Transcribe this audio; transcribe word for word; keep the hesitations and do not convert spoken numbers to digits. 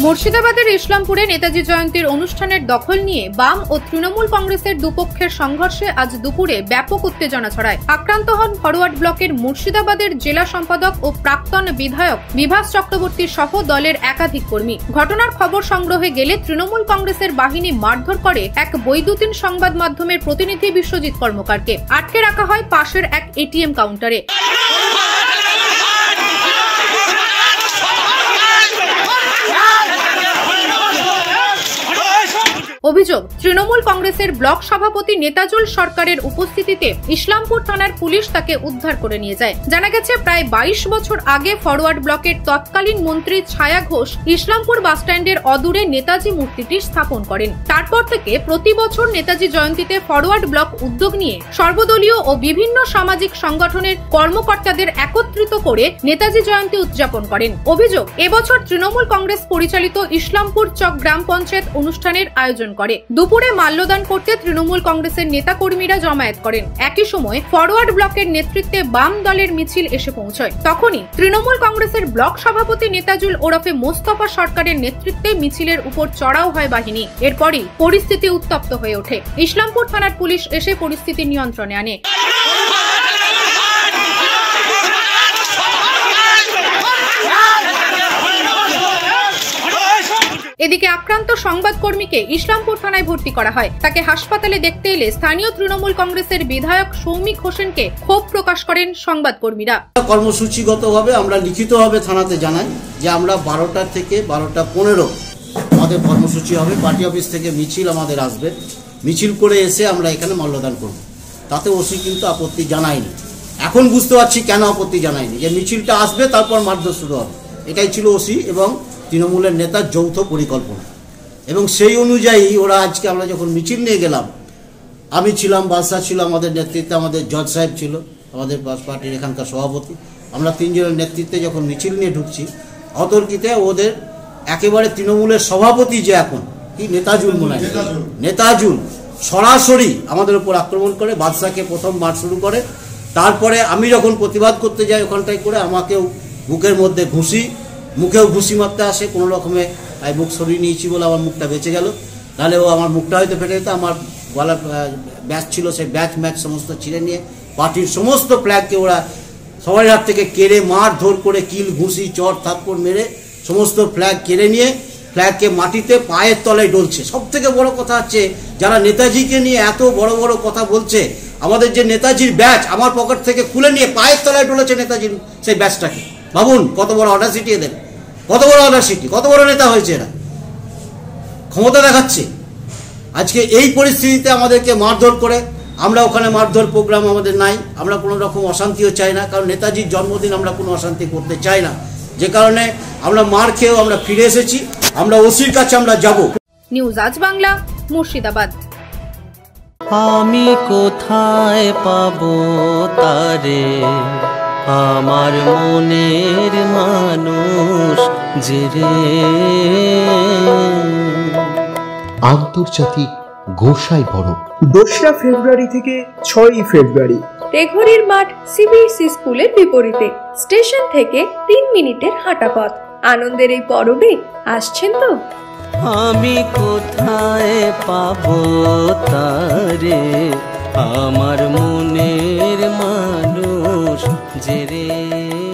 মুর্শিদাবাদের ইসলামপুরে নেতাজি জয়ন্তীর অনুষ্ঠানের দখল নিয়ে বাম ও তৃণমূল কংগ্রেসের দুপক্ষের সংঘর্ষে আজ দুপুরে ব্যাপক উত্তেজনা ছড়ায়। আক্রান্ত হন ফরওয়ার্ড ব্লকের মুর্শিদাবাদের জেলা সম্পাদক ও প্রাক্তন বিধায়ক বিভাস চক্রবর্তী সহ দলের একাধিক কর্মী। ঘটনার খবর সংগ্রহে গেলে তৃণমূল কংগ্রেসের বাহিনী মারধর করে এক বৈদ্যুতিন সংবাদ মাধ্যমের প্রতিনিধি বিশ্বজিৎ কর্মকারকে। আটকে রাখা হয় পাশের এক এটিএম কাউন্টারে। অভিযোগ, তৃণমূল কংগ্রেসের ব্লক সভাপতি নেতাজুল সরকারের উপস্থিতিতে ইসলামপুর থানার পুলিশ তাকে উদ্ধার করে নিয়ে যায়। জানা গেছে, প্রায় বাইশ বছর আগে ফরওয়ার্ড ব্লকের তৎকালীন মন্ত্রী ছায়া ঘোষ ইসলামপুর বাসস্ট্যান্ডের অদূরে নেতাজি মূর্তিটি স্থাপন করেন। তারপর থেকে প্রতি বছর নেতাজি জয়ন্তীতে ফরওয়ার্ড ব্লক উদ্যোগ নিয়ে সর্বদলীয় ও বিভিন্ন সামাজিক সংগঠনের কর্মকর্তাদের একত্রিত করে নেতাজি জয়ন্তী উদযাপন করেন। অভিযোগ, এবছর তৃণমূল কংগ্রেস পরিচালিত ইসলামপুর চক গ্রাম পঞ্চায়েত অনুষ্ঠানের আয়োজন করে। দুপুরে মাল্যদান করতে তৃণমূল কংগ্রেসের নেতা কর্মীরা জমায়েত করেন। একই সময় ফরওয়ার্ড ব্লকের নেতৃত্বে বাম দলের মিছিল এসে পৌঁছয়। তখনই তৃণমূল কংগ্রেসের ব্লক সভাপতি নেতাজুল ওরফে মোস্তফা সরকারের নেতৃত্বে মিছিলের উপর চড়াও হয় বাহিনী। এরপরই পরিস্থিতি উত্তপ্ত হয়ে ওঠে। ইসলামপুর থানার পুলিশ এসে পরিস্থিতি নিয়ন্ত্রণে আনে। এদিকে আক্রান্ত সংবাদকর্মীকে ইসলামপুর থানায় ভর্তি করা হয়। তাকে হাসপাতালে দেখতে এলে স্থানীয় তৃণমূল কংগ্রেসের বিধায়ক সৌমিক হোসেনকে ক্ষোভ প্রকাশ করেন সংবাদকর্মীরা। কর্মসূচিগতভাবে আমরা লিখিতভাবে থানাতে জানাই যে আমরা বারোটা থেকে বারোটা পনেরো আমাদের কর্মসূচি হবে। পার্টি অফিস থেকে মিছিল আমাদের আসবে, মিছিল করে এসে আমরা এখানে মাল্যদান করব। তাতে ওসি কিন্তু আপত্তি জানায়নি। এখন বুঝতে পারছি কেন আপত্তি জানায়নি, যে মিছিলটা আসবে তারপর মারধর শুরু হবে। এটাই ছিল ওসি এবং তৃণমূলের নেতার যৌথ পরিকল্পনা, এবং সেই অনুযায়ী ওরা আজকে আমরা যখন মিছিল নিয়ে গেলাম, আমি ছিলাম, বাদশা ছিল আমাদের নেতৃত্বে, আমাদের জজ সাহেব ছিল আমাদের পার্টির এখানকার সভাপতি, আমরা তিনজনের নেতৃত্বে যখন মিছিল নিয়ে ঢুকছি, অতর্কিতে ওদের একেবারে তৃণমূলের সভাপতি যে এখন কি নেতাজুল মনে হয় নেতাজুল সরাসরি আমাদের উপর আক্রমণ করে, বাদশাকে প্রথম মার শুরু করে। তারপরে আমি যখন প্রতিবাদ করতে যাই ওখানটায় করে আমাকেও বুকের মধ্যে ঘুষি, মুখেও ঘুষি মারতে আসে। কোনো রকমে মুখ সরিয়ে নিয়েছি বলে আমার মুখটা বেঁচে গেল, নাহলে ও আমার মুখটা হয়তো ফেটে যেত। আমার গলার ব্যাচ ছিল, সেই ব্যাচ ম্যাচ সমস্ত ছিঁড়ে নিয়ে পার্টির সমস্ত ফ্ল্যাগকে ওরা সবার হাত থেকে কেড়ে মার ধর করে কিল ঘুষি চর থাপ্পড় মেরে সমস্ত ফ্ল্যাগ কেড়ে নিয়ে ফ্ল্যাগকে মাটিতে পায়ের তলায় ডলছে। সব থেকে বড় কথা হচ্ছে, যারা নেতাজিকে নিয়ে এত বড় বড় কথা বলছে, আমাদের যে নেতাজির ব্যাচ আমার পকেট থেকে খুলে নিয়ে পায়ের তলায় ডলেছে নেতাজির সেই ব্যাচটাকে। ভাবুন কত বড় অডাসিটি এদের, কত বড় অডাসিটি, কত বড় নেতা হয়েছে এরা, ক্ষমতা দেখাচ্ছে। আজকে এই পরিস্থিতিতে আমাদেরকে মারধর করে, আমরা ওখানে মারধর প্রোগ্রাম আমাদের নাই। আমরা কোনো রকম অশান্তিও চাই না, কারণ নেতাজির জন্মদিন আমরা কোনো অশান্তি করতে চাই না। যে কারণে আমরা মার খেয়েও আমরা ফিরে এসেছি, আমরা ওসির কাছে আমরা যাব। নিউজ আজ বাংলা, মুর্শিদাবাদ। আমি কোথায় পাবো তারে, আমার মনের মানুষ যে রে। আন্তর্জাতিক গোসাই পরব দোসরা ফেব্রুয়ারি থেকে ছয়ই ফেব্রুয়ারি তেঘরির মাঠ সিবিএসই স্কুলের বিপরীতে, স্টেশন থেকে তিন মিনিটের হাঁটা পথ। আনন্দের এই পরবে আসছেন তো? আমি কোথায় পাবো তারে, আমার মনের মানুষ যে রে।